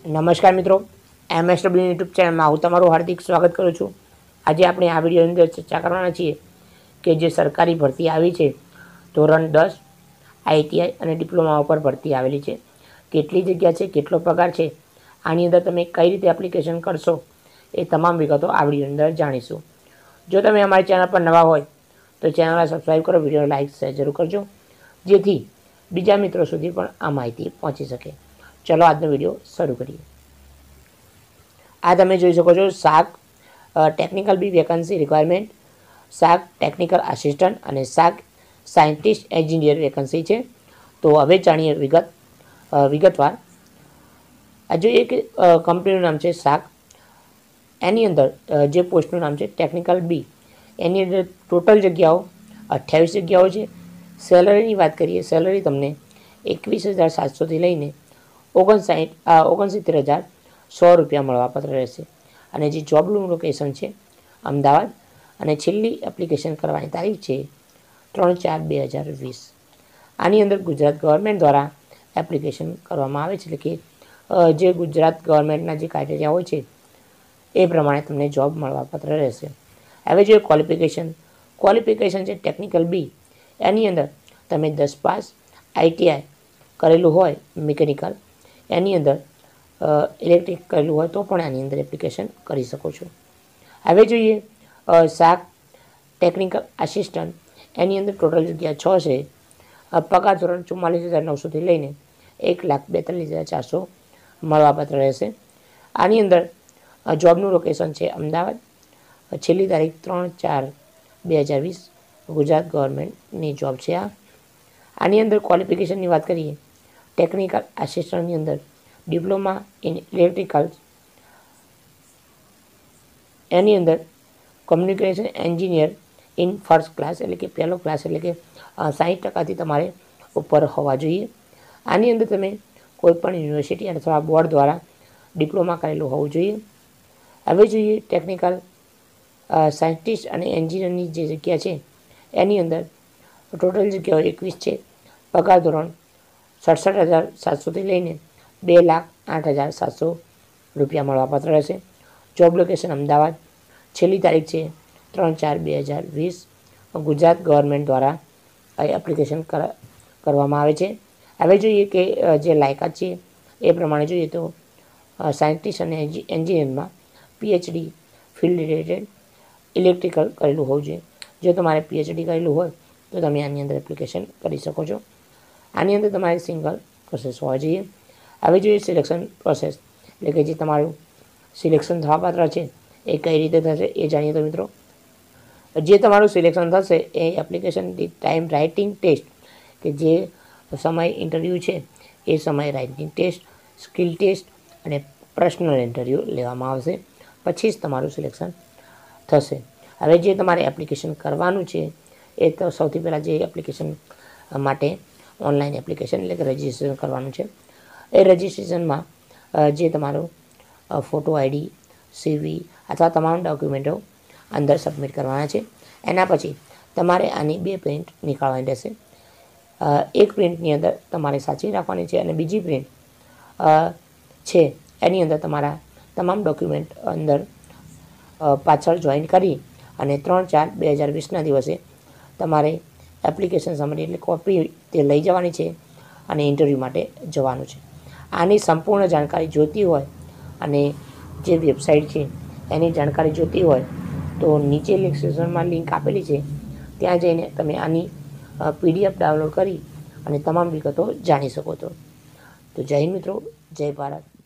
નમસ્કાર મિત્રો, MSW YouTube ચેનલમાં હું તમારું હાર્દિક સ્વાગત કરું છું। આજે આપણે આ વિડીયોની અંદર ચર્ચા કરવાના છીએ કે જે સરકારી ભરતી આવી છે ધોરણ 10 ITI અને ડિપ્લોમા ઉપર ભરતી આવેલી છે, કેટલી જગ્યા છે, કેટલો પગાર છે, આની અંદર તમે કઈ રીતે એપ્લિકેશન કરશો એ તમામ વિગતો આ વિડીયોની અંદર જાણીશું। જો તમે અમારી ચેનલ પર નવા હોય તો ચેનલને સબસ્ક્રાઈબ કરો, વિડીયોને લાઇક શેર જરૂર કરજો જેથી બીજા મિત્રો સુધી પણ આ માહિતી પહોંચી શકે। चलो આજનો વિડીયો શરૂ કરીએ। આ તમે જોઈ શકો છો શાક ટેકનિકલ બી વેકન્સી રિક્વાયરમેન્ટ, શાક ટેકનિકલ આસિસ્ટન્ટ અને શાક સાયન્ટિસ્ટ એન્જિનિયર વેકન્સી છે। તો હવે જાણીએ વિગતવાર। આ જો એક કંપનીનું નામ છે શાક, એની અંદર જે પોસ્ટનું નામ છે ટેકનિકલ બી, એની અંદર ટોટલ જગ્યાઓ 28 જગ્યાઓ છે। સેલરીની વાત કરીએ, સેલરી તમને 21,700થી લઈને 69,100 રૂપિયા મળવાપાત્ર રહેશે। અને જે જોબનું લોકેશન છે અમદાવાદ, અને છેલ્લી એપ્લિકેશન કરવાની તારીખ છે 3/4/2020। આની અંદર ગુજરાત ગવર્મેન્ટ દ્વારા એપ્લિકેશન કરવામાં આવે છે, એટલે કે જે ગુજરાત ગવર્મેન્ટના જે ક્રાઇટેરિયા હોય છે એ પ્રમાણે તમને જોબ મળવાપાત્ર રહેશે। હવે જે ક્વોલિફિકેશન છે ટેકનિકલ બી, એની અંદર તમે 10 પાસ ITI કરેલું હોય મિકેનિકલ, એની અંદર ઇલેક્ટ્રિક કરેલું હોય તો પણ આની અંદર એપ્લિકેશન કરી શકો છો। હવે જોઈએ શાક ટેકનિકલ આસિસ્ટન્ટ, એની અંદર ટોટલ જગ્યા 6 છે। પગાર ધોરણ 44,900થી લઈને 1,42,400 મળવાપાત્ર રહેશે। આની અંદર જોબનું લોકેશન છે અમદાવાદ, છેલ્લી તારીખ 3/4/2020। ગુજરાત ગવર્મેન્ટની જોબ છે આની અંદર ક્વોલિફિકેશનની વાત કરીએ, ટેકનિકલ આસિસ્ટન્ટની અંદર ડિપ્લોમા ઇન ઇલેક્ટ્રિકલ, એની અંદર communication engineer in first class એટલે કે પહેલો ક્લાસ, એટલે કે 60% તમારે ઉપર હોવા જોઈએ। આની અંદર તમે કોઈપણ યુનિવર્સિટી અથવા બોર્ડ દ્વારા ડિપ્લોમા કરેલું હોવું જોઈએ। હવે જોઈએ ટેકનિકલ સાયન્ટિસ્ટ અને એન્જિનિયરની જે જગ્યા છે એની અંદર ટોટલ જગ્યાઓ 21 છે। પગાર ધોરણ 67,700થી લઈને 2,08,700 રૂપિયા મળવાપાત્ર રહેશે। જોબ લોકેશન અમદાવાદ, છેલ્લી તારીખ છે 3/4/2020। ગુજરાત ગવર્મેન્ટ દ્વારા એપ્લિકેશન કરવામાં આવે છે। હવે જોઈએ કે જે લાયકાત છે એ પ્રમાણે જોઈએ તો સાયન્ટિસ્ટ અને એન્જિનિયરમાં PhD ફિલ્ડ રિલેટેડ ઇલેક્ટ્રિકલ કરેલું હોવું જોઈએ। જો તમારે PhD કરેલું હોય તો તમે આની અંદર એપ્લિકેશન કરી શકો છો। આની અંદર તમારે સિંગલ પ્રોસેસ હોવા જોઈએ। હવે જોઈએ સિલેક્શન પ્રોસેસ, એટલે કે જે તમારું સિલેક્શન થવાપાત્ર છે એ કઈ રીતે થશે એ જાણીએ તો મિત્રો, જે તમારું સિલેક્શન થશે એ એપ્લિકેશન ટાઈમ રાઇટિંગ ટેસ્ટ, કે જે સમય ઇન્ટરવ્યૂ છે એ સમય રાઇટિંગ ટેસ્ટ, સ્કિલ ટેસ્ટ અને પર્સનલ ઇન્ટરવ્યૂ લેવામાં આવશે, પછી જ તમારું સિલેક્શન થશે। હવે જે તમારે એપ્લિકેશન કરવાનું છે એ તો સૌથી પહેલાં જે એપ્લિકેશન માટે ઓનલાઈન એપ્લિકેશન એટલે કે રજિસ્ટ્રેશન કરવાનું છે, એ રજિસ્ટ્રેશનમાં જે તમારું ફોટો ID, CV અથવા તમામ ડોક્યુમેન્ટો અંદર સબમિટ કરવાના છે। એના પછી તમારે આની 2 પ્રિન્ટ નીકાળવાની રહેશે। એક પ્રિન્ટની અંદર તમારે સાચવી રાખવાની છે અને બીજી પ્રિન્ટ છે એની અંદર તમારા તમામ ડોક્યુમેન્ટ અંદર પાછળ જોઈન કરી અને 3/4/2020ના દિવસે તમારે એપ્લિકેશન સમરી એટલે કોપી તે લઈ જવાની છે અને ઇન્ટરવ્યૂ માટે જવાનું છે। આની સંપૂર્ણ જાણકારી જોઈતી હોય અને જે વેબસાઇટ છે એની જાણકારી જોઈતી હોય તો નીચે ડિસ્ક્રિપ્શનમાં લિંક આપેલી છે, ત્યાં જઈને તમે આની PDF ડાઉનલોડ કરી અને તમામ વિગતો જાણી શકો છો। તો જય હિન્દ મિત્રો, જય ભારત।